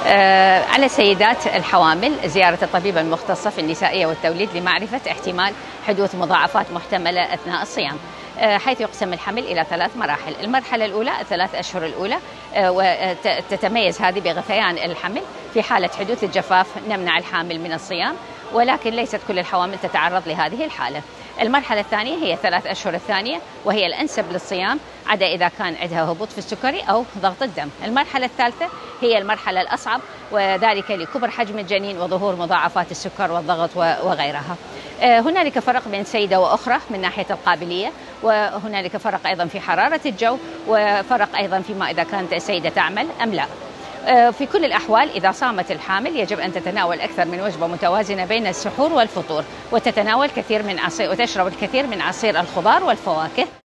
على السيدات الحوامل زيارة الطبيبة المختصة في النسائية والتوليد لمعرفة احتمال حدوث مضاعفات محتملة أثناء الصيام، حيث يقسم الحمل إلى 3 مراحل. المرحلة الأولى 3 أشهر الأولى، وتتميز هذه بغثيان الحمل. في حالة حدوث الجفاف نمنع الحامل من الصيام، ولكن ليست كل الحوامل تتعرض لهذه الحالة. المرحلة الثانية هي 3 أشهر الثانية، وهي الأنسب للصيام عدا إذا كان عندها هبوط في السكري أو ضغط الدم. المرحلة الثالثة هي المرحلة الأصعب، وذلك لكبر حجم الجنين وظهور مضاعفات السكر والضغط وغيرها. هنالك فرق بين سيدة وأخرى من ناحية القابلية، وهنالك فرق أيضا في حرارة الجو، وفرق أيضا فيما إذا كانت السيدة تعمل أم لا. في كل الأحوال إذا صامت الحامل يجب أن تتناول أكثر من وجبة متوازنة بين السحور والفطور، وتتناول كثير من وتشرب الكثير من عصير الخضار والفواكه.